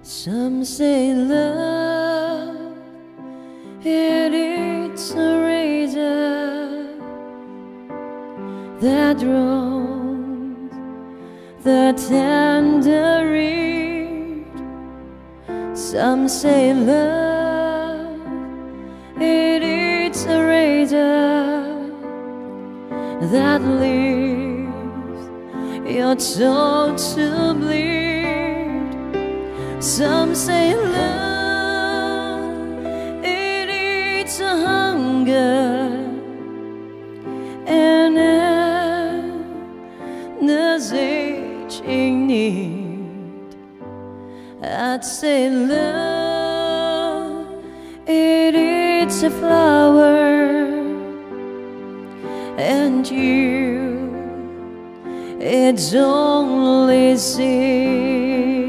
Some say love, it's a razor that wrongs the tender reed. Some say love, it's a razor that leaves your soul to bleed. Some say love, it's a hunger and endless aching need. I'd say love, it's a flower, and you, it's only seed.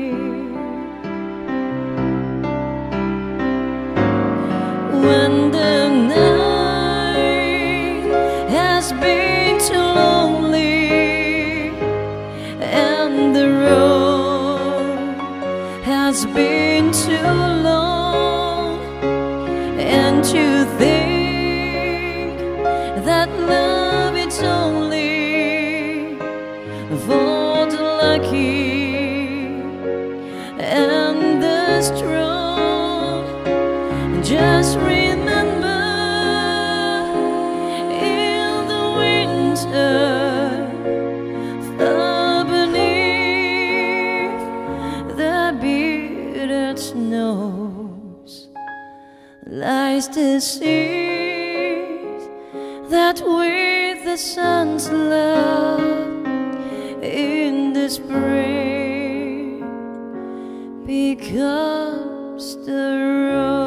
When the night has been too lonely and the road has been too long, and you think that love is only for the lucky and the strong, just remember, in the winter, far beneath the bearded snows, lies the seed that with the sun's love in the spring becomes the rose.